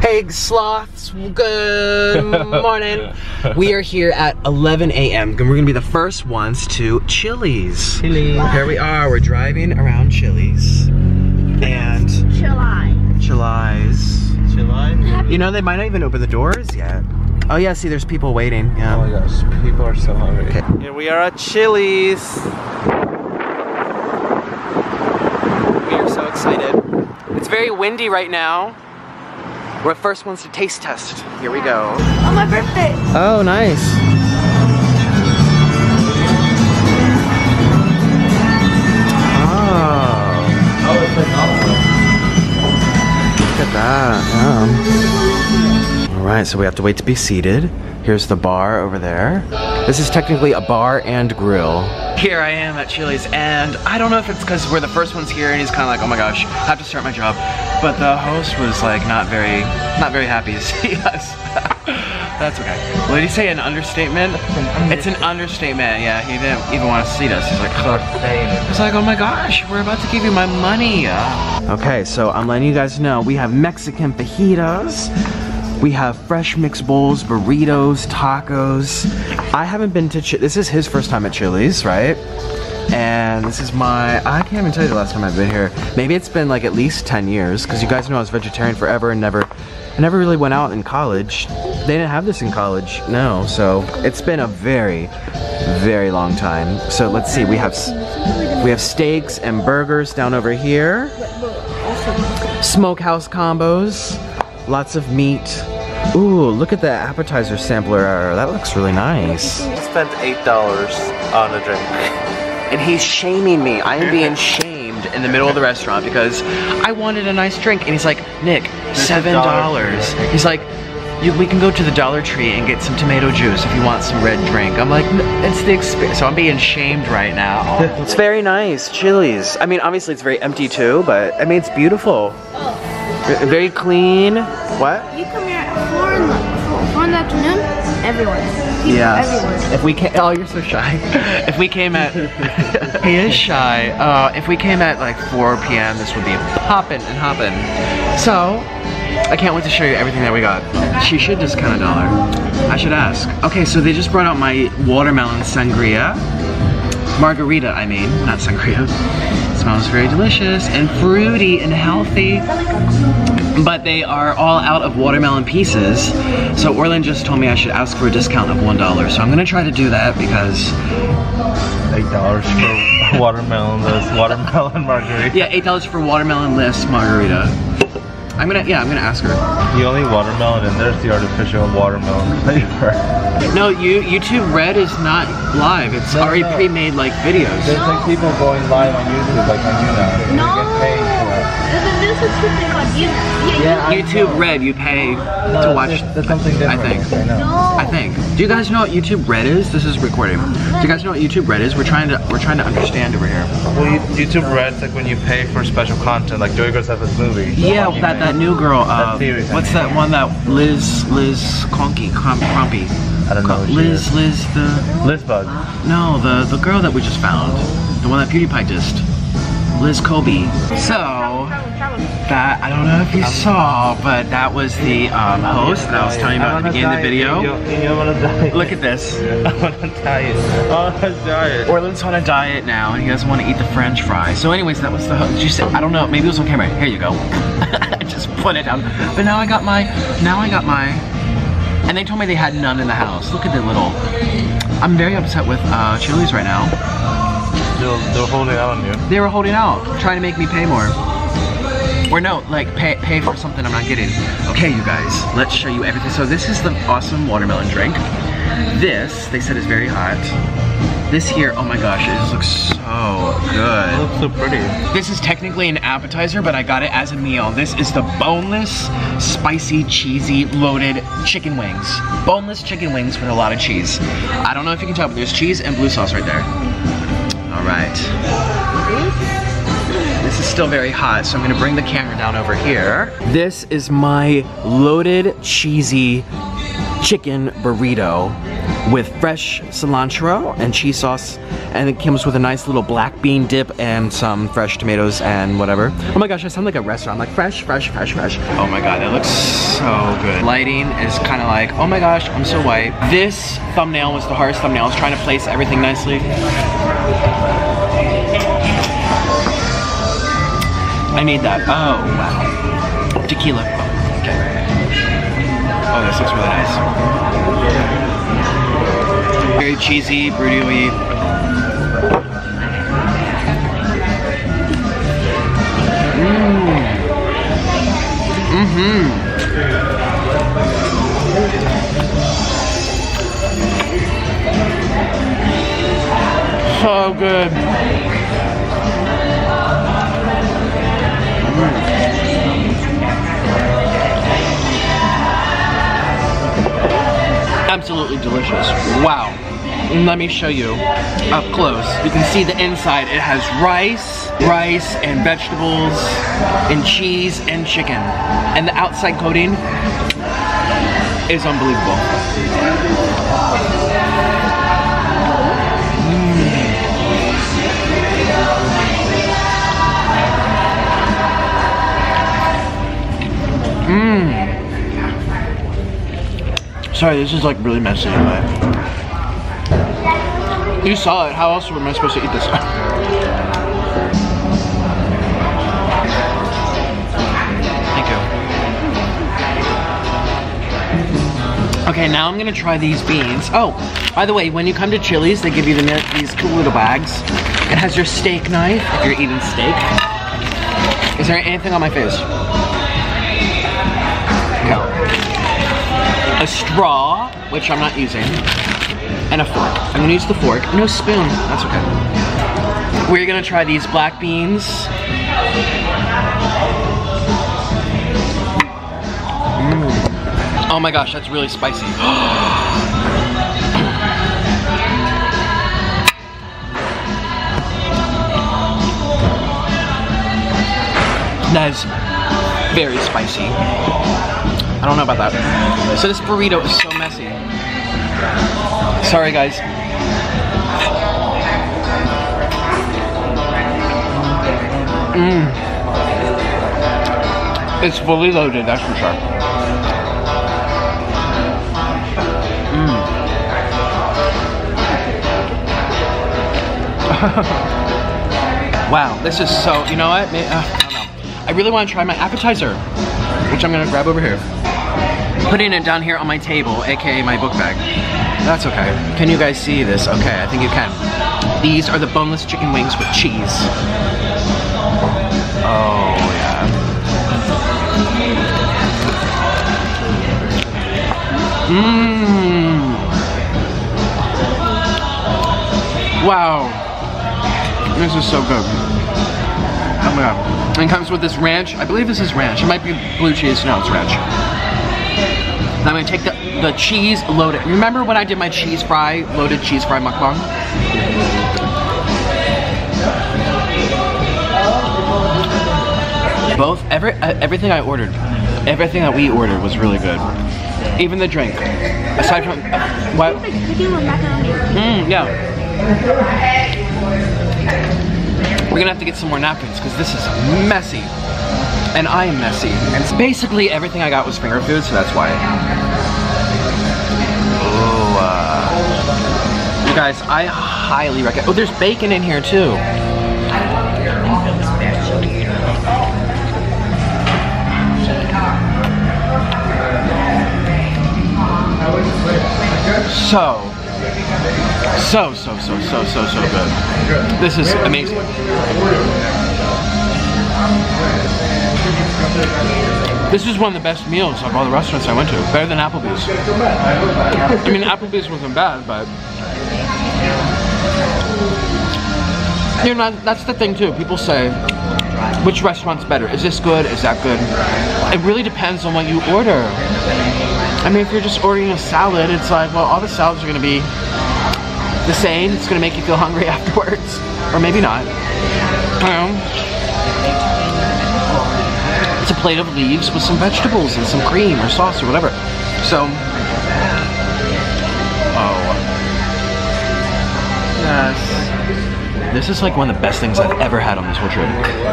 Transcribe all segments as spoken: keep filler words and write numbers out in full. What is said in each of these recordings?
Hey sloths, good morning. We are here at eleven A M and we're gonna be the first ones to Chili's. Chili's. Here we are, we're driving around Chili's. And Chili's. Chili's. Chili's? You know, they might not even open the doors yet. Oh yeah, see there's people waiting. Yeah. Oh my gosh, people are so hungry. Okay. Here we are at Chili's. We are so excited. It's very windy right now. We're the first ones to taste test. Here we go. On my birthday. Oh, nice. Oh. Oh, it's like awesome. Look at that. Yum. All right, so we have to wait to be seated. Here's the bar over there. This is technically a bar and grill. Here I am at Chili's, and I don't know if it's because we're the first ones here and he's kind of like, oh my gosh, I have to start my job. But the host was like not very, not very happy to see us. That's okay. What did he say, an understatement? It's an understatement, yeah. He didn't even want to seat us. He's like, oh. He's like, oh my gosh, we're about to give you my money. Okay, so I'm letting you guys know, we have Mexican fajitas. We have fresh mixed bowls, burritos, tacos. I haven't been to Chili's. This is his first time at Chili's, right? And this is my, I can't even tell you the last time I've been here. Maybe it's been like at least ten years, because you guys know I was vegetarian forever and never, I never really went out in college. They didn't have this in college, no. So it's been a very, very long time. So let's see, we have, we have steaks and burgers down over here. Smokehouse combos. Lots of meat. Ooh, look at the appetizer sampler. That looks really nice. He spent eight dollars on a drink. And he's shaming me. I am being shamed in the middle of the restaurant because I wanted a nice drink. And he's like, Nick, seven dollars. He's like, you, we can go to the Dollar Tree and get some tomato juice if you want some red drink. I'm like, it's the experience. So I'm being shamed right now. It's very nice, Chili's. I mean, obviously it's very empty too, but I mean, it's beautiful. Very clean. What? You come here at four in the, four in the afternoon, everywhere. Yes. Everywhere. If we came, oh, you're so shy. If we came at, he is shy. Uh, if we came at like four P M, this would be popping and hopping. So, I can't wait to show you everything that we got. She should discount a dollar. I should ask. Okay, so they just brought out my watermelon sangria. Margarita, I mean, not sangria. Smells very delicious and fruity and healthy. But they are all out of watermelon pieces. So Orlin just told me I should ask for a discount of one dollar. So I'm gonna try to do that because eight dollars for watermelon, this watermelon margarita. Yeah, eight dollars for watermelon-less margarita. I'm gonna, yeah, I'm gonna ask her. The only watermelon in there is the artificial watermelon flavor. No, you, YouTube Red is not live. It's no, already no. pre-made like videos. There's like people going live on YouTube, like on YouTube. No. They get paid for it. There's a thing called YouTube. Yeah, YouTube Red, you pay no, to watch. That's something different. I think. I know. No. I think. Do you guys know what YouTube Red is? This is recording. Do you guys know what YouTube Red is? We're trying to we're trying to understand over here. Well, YouTube Red's like when you pay for special content, like Joey Girls have this movie. Yeah, that that new girl. Uh, that series, what's that one that Liz Liz Conky Crum, Crumpy? I don't know. Liz Liz the Liz Bug. No, the the girl that we just found, the one that PewDiePie dissed. Liz Kobe. So, that, I don't know if you saw, but that was the um, host that I was telling you about at the beginning of the video. Look at this. I'm on a diet. I'm on a diet. Orlin's on a diet now, and he doesn't want to eat the French fry. So anyways, that was the host. Did you say, I don't know, maybe it was on camera. Here you go. I just put it down. But now I got my, now I got my, and they told me they had none in the house. Look at the little, I'm very upset with uh, Chili's right now. They were, they were holding out on you. They were holding out, trying to make me pay more. Or no, like pay, pay for something I'm not getting. Okay, you guys, let's show you everything. So this is the awesome watermelon drink. This, they said, is very hot. This here, oh my gosh, it just looks so good. It looks so pretty. This is technically an appetizer, but I got it as a meal. This is the boneless, spicy, cheesy, loaded chicken wings. Boneless chicken wings with a lot of cheese. I don't know if you can tell, but there's cheese and blue sauce right there. All right. This is still very hot, so I'm gonna bring the camera down over here. This is my loaded, cheesy chicken burrito with fresh cilantro and cheese sauce, and it comes with a nice little black bean dip and some fresh tomatoes and whatever. Oh my gosh, I sound like a restaurant, like fresh, fresh, fresh, fresh. Oh my god, that looks so good. Lighting is kind of like, oh my gosh, I'm so white. This thumbnail was the hardest thumbnail. I was trying to place everything nicely. I need that. Oh, wow. Tequila. Okay. Oh, this looks really nice. Very cheesy, burrito-y. Mmm. Mm-hmm. So good. Absolutely delicious. Wow. Let me show you up close. You can see the inside. It has rice, rice and vegetables and cheese and chicken. And the outside coating is unbelievable. Mmm. Mmm. Sorry, this is like really messy, but you saw it. How else am I supposed to eat this? Thank you. Okay, now I'm gonna try these beans. Oh, by the way, when you come to Chili's, they give you the, these cool little bags. It has your steak knife if you're eating steak. Is there anything on my face? No. A straw, which I'm not using, and a fork. I'm gonna use the fork. No spoon, that's okay. We're gonna try these black beans. Mm. Oh my gosh, that's really spicy. That is very spicy. I don't know about that. So this burrito is so messy. Sorry guys. Mmm. It's fully loaded, that's for sure. Mmm. Wow, this is so, you know what? Uh, I don't know. I really want to try my appetizer, which I'm gonna grab over here. Putting it down here on my table, aka my book bag. That's okay. Can you guys see this? Okay, I think you can. These are the boneless chicken wings with cheese. Oh, yeah. Mmm. Wow. This is so good. Oh my god. And it comes with this ranch. I believe this is ranch. It might be blue cheese. No, it's ranch. I'm gonna take the, the cheese loaded. Remember when I did my cheese fry, loaded cheese fry mukbang? Both, every, uh, everything I ordered, everything that we ordered was really good. Even the drink. Aside from, uh, what? Mmm, yeah. We're gonna have to get some more napkins because this is messy. And I am messy. And basically everything I got was finger food, so that's why. Oh, uh, you guys, I highly recommend. Oh, there's bacon in here too. So, so, so, so, so, so, so good. This is amazing. This is one of the best meals of all the restaurants I went to. Better than Applebee's. I mean, Applebee's wasn't bad, but you're not. That's the thing too. People say, which restaurant's better? Is this good? Is that good? It really depends on what you order. I mean, if you're just ordering a salad, it's like, well, all the salads are gonna be the same. It's gonna make you feel hungry afterwards, or maybe not. I don't know. It's a plate of leaves with some vegetables and some cream or sauce or whatever. So, oh. Yes. This is like one of the best things I've ever had on this whole trip.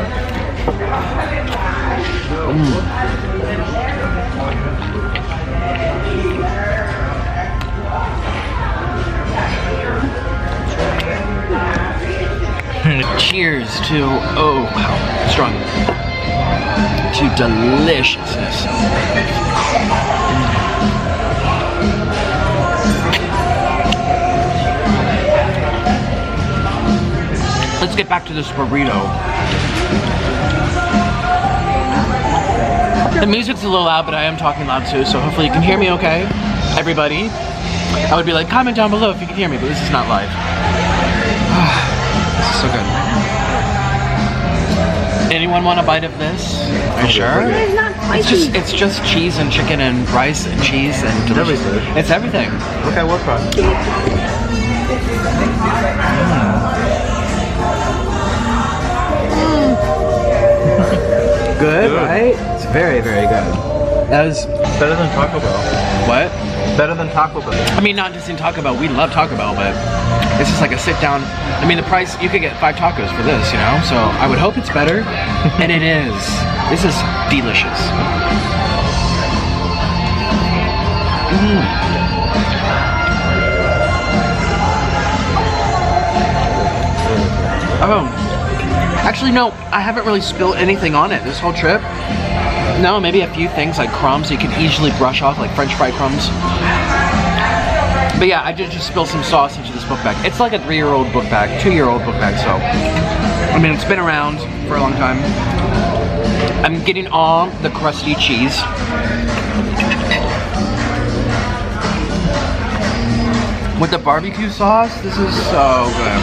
Mm. Cheers to, oh wow, strong, to deliciousness. Let's get back to this burrito. The music's a little loud, but I am talking loud too, so hopefully you can hear me okay, everybody. I would be like, comment down below if you can hear me, but this is not live. This is so good. Anyone want a bite of this? Are you sure? It's not It's just, it's just cheese and chicken and rice and cheese and delicious. Everything. It's everything. Look at what part. Good, Good, right? It's very, very good. That is better than Taco Bell. what? Better than Taco Bell. I mean, not just in Taco Bell. We love Taco Bell, but this is like a sit down. I mean, the price, you could get five tacos for this, you know? So I would hope it's better, and it is. This is delicious. Mm. Oh. Actually, no, I haven't really spilled anything on it this whole trip. No, maybe a few things like crumbs you can easily brush off, like French fry crumbs. But yeah, I did just spill some sauce into this book bag. It's like a three-year-old book bag, two-year-old book bag, so. I mean, it's been around for a long time. I'm getting all the crusty cheese. With the barbecue sauce, this is so good.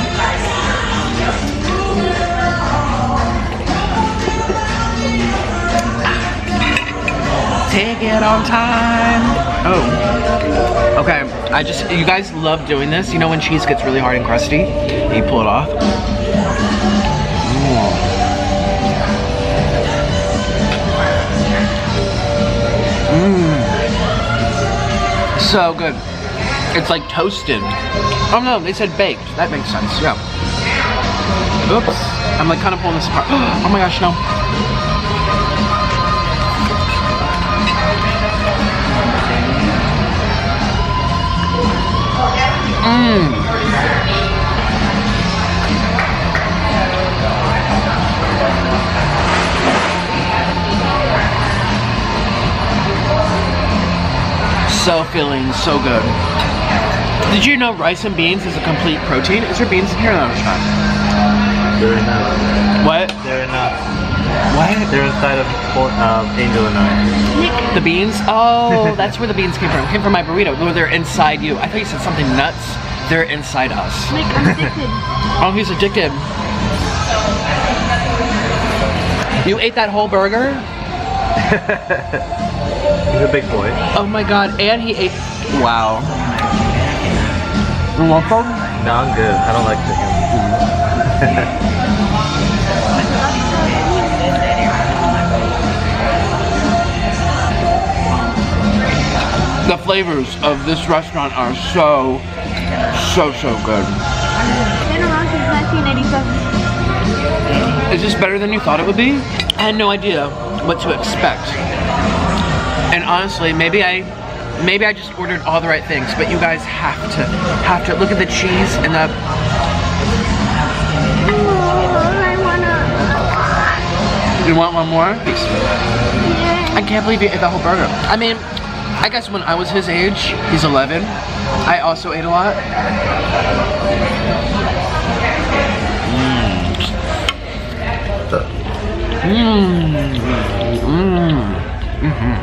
Take it on time. Oh. Okay, I just, you guys love doing this. You know when cheese gets really hard and crusty? You pull it off. Mmm. So good. It's like toasted. Oh no, they said baked. That makes sense, yeah. Oops. I'm like kind of pulling this apart. Oh my gosh, no. Mmm. So filling, so good. Did you know rice and beans is a complete protein? Is there beans in here? No, it's not. They're not. What? They're not. What? They're inside of um, Angel and I. The beans? Oh, that's where the beans came from. Came from my burrito. No, they're inside you. I thought you said something nuts. They're inside us. Nick, I'm addicted. Oh, he's addicted. You ate that whole burger? He's a big boy. Oh my god, and he ate, wow. You want some? No, I'm good. I don't like chicken. The flavors of this restaurant are so, so, so good. Been around since nineteen eighty-seven. Is this better than you thought it would be? I had no idea what to expect. And honestly, maybe I maybe I just ordered all the right things, but you guys have to have to look at the cheese and the Oh, I wanna. You want one more? Yeah. I can't believe you ate the whole burger. I mean, I guess when I was his age, he's eleven, I also ate a lot. Mmm. Mmm. Mm-hmm.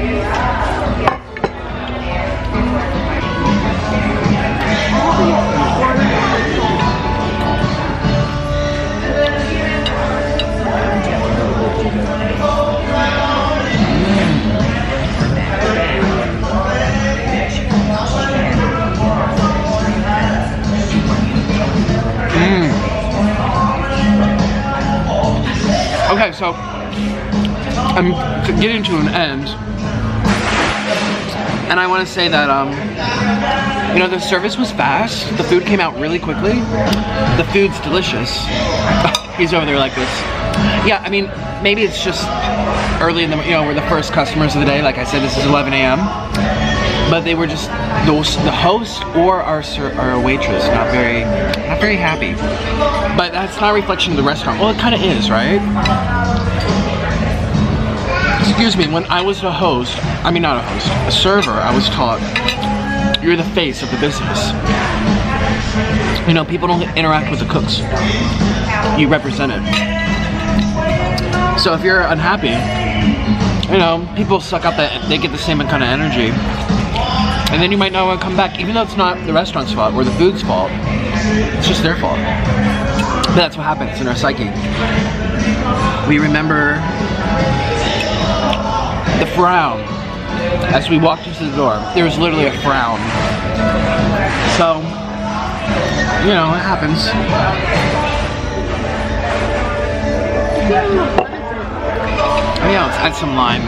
Okay, so I'm getting to an end, And I want to say that, um, you know, the service was fast. The food came out really quickly. The food's delicious. He's over there like this. Yeah, I mean, maybe it's just early in the, you know, we're the first customers of the day. Like I said, this is eleven A M But they were just, those, the host or our, our waitress, not very, not very happy. But that's not a reflection of the restaurant. Well, it kind of is, right? Excuse me, when I was a host, I mean not a host, a server, I was taught, you're the face of the business. You know, people don't interact with the cooks. You represent it. So if you're unhappy, you know, people suck up that, they get the same kind of energy. And then you might not want to come back, even though it's not the restaurant's fault or the food's fault. It's just their fault. But that's what happens in our psyche. We remember the frown. As we walked into the door, there was literally a frown. So, you know, it happens. Oh yeah, let's add some lime.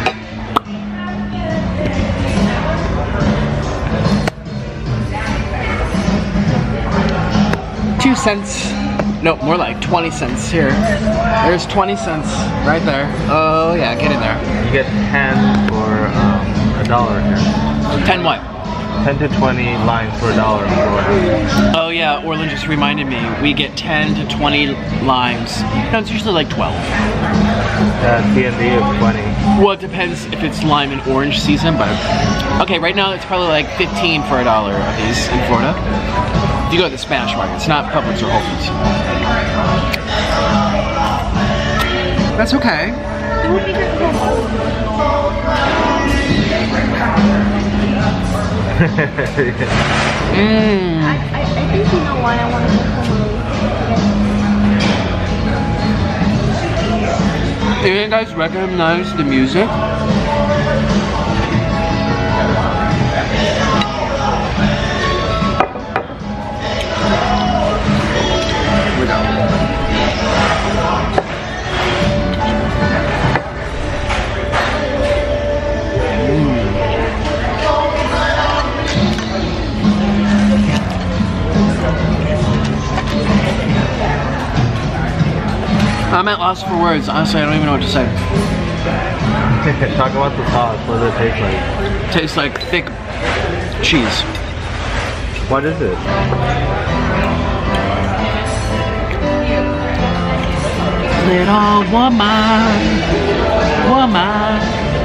Two cents. No, more like twenty cents here. There's twenty cents right there. Oh yeah, get in there. You get ten for um, a dollar here. ten what? ten to twenty limes for a dollar. Oh yeah, Orlin just reminded me. We get ten to twenty limes. No, it's usually like twelve. Uh, T and D is twenty. Well, it depends if it's lime and orange season, but okay, right now it's probably like fifteen for a dollar of these in Florida. If you go to the Spanish market, it's not Publix or Whole Foods. That's okay. mm. I, I, I think you know why I want to go home. Do you guys recognize the music? Here we go. I'm at loss for words. Honestly, I don't even know what to say. Talk about the sauce. What does it taste like? Tastes like thick cheese. What is it? Little woman, woman.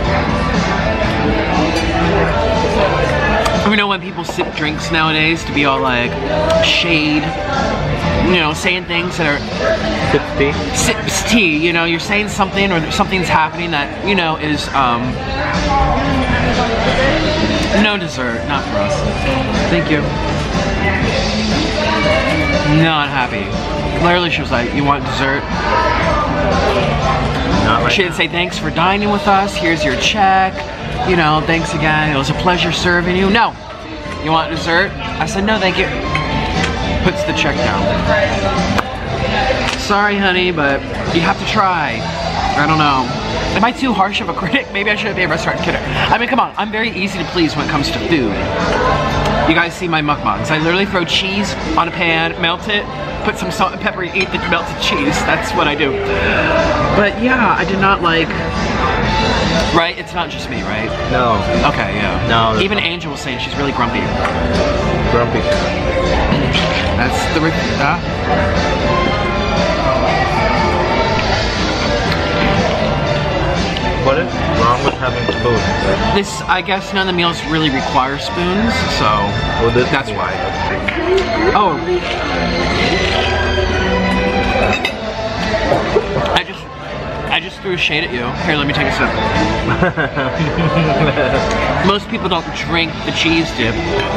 You know when people sip drinks nowadays to be all like shade, you know, saying things that are Sips tea? sips tea, you know, you're saying something or something's happening that, you know, is um no dessert, not for us. Thank you. Not happy. Clearly she was like, you want dessert? Not right She didn't say thanks for dining with us, here's your check. You know, thanks again, it was a pleasure serving you. No. You want dessert? I said, no, thank you. Puts the check down. Sorry, honey, but you have to try. I don't know. Am I too harsh of a critic? Maybe I should be a restaurant critic. I mean, come on, I'm very easy to please when it comes to food. You guys see my mukbangs. I literally throw cheese on a pan, melt it, put some salt and pepper, and eat the melted cheese. That's what I do. But yeah, I did not like... Right? It's not just me, right? No. Okay, yeah. No. Even Angel was saying she's really grumpy. Grumpy. That's the... Uh, What is wrong with having spoons? this, I guess none of the meals really require spoons, so Well, this that's why. Oh. I just... I just threw shade at you. Here, let me take a sip. Most people don't drink the cheese dip.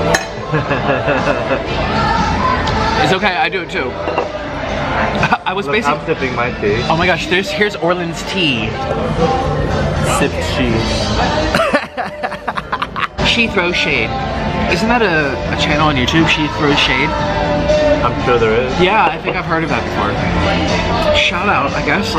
It's okay, I do it too. I was Look, basically... I'm sipping my tea. Oh my gosh, there's, here's Orlin's tea. Sip cheese. She Throws Shade. Isn't that a, a channel on YouTube, She Throws Shade? I'm sure there is. Yeah, I think I've heard of that before. Shout out, I guess.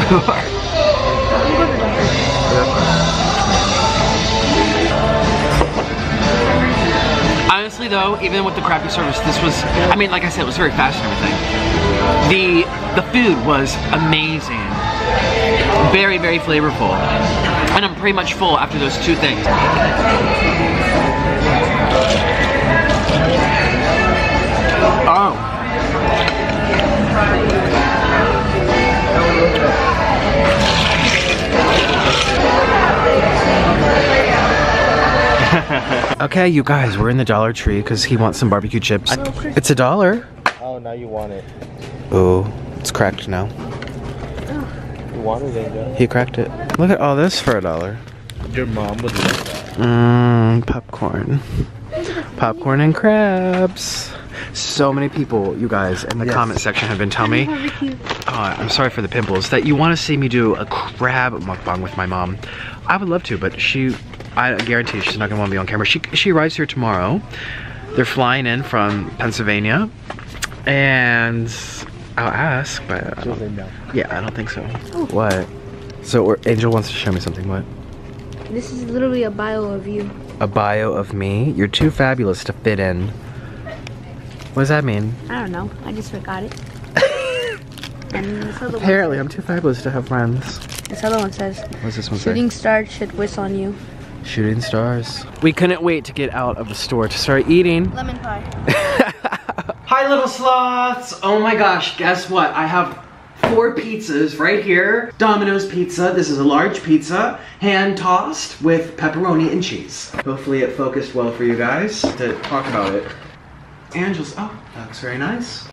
though, even with the crappy service, this was, I mean, like I said, it was very fast and everything. The, the food was amazing. Very, very flavorful. And I'm pretty much full after those two things. Oh. Okay, you guys, we're in the Dollar Tree because he wants some barbecue chips. It's a dollar. Oh, now you want it. Oh, it's cracked now. You want it, Angel? He cracked it. Look at all this for a dollar. Your mom would love that. Mmm, popcorn. Popcorn and crabs. So many people, you guys, in the yes. comment section have been telling me, oh, I'm sorry for the pimples, that you want to see me do a crab mukbang with my mom. I would love to, but she, I guarantee she's not going to want to be on camera. She, she arrives here tomorrow. They're flying in from Pennsylvania, and I'll ask, but I don't, yeah, I don't think so. Oh. What? So Angel wants to show me something. What? This is literally a bio of you. A bio of me? You're too fabulous to fit in. What does that mean? I don't know. I just forgot it. And this other Apparently, one I'm too fabulous to have friends. This other one says, what's this one say? Shooting stars should wish on you. Shooting stars. We couldn't wait to get out of the store to start eating. Lemon pie. Hi, little sloths. Oh my gosh, guess what? I have four pizzas right here. Domino's pizza. This is a large pizza, hand tossed with pepperoni and cheese. Hopefully it focused well for you guys to talk about it. Angel's, oh, that looks very nice.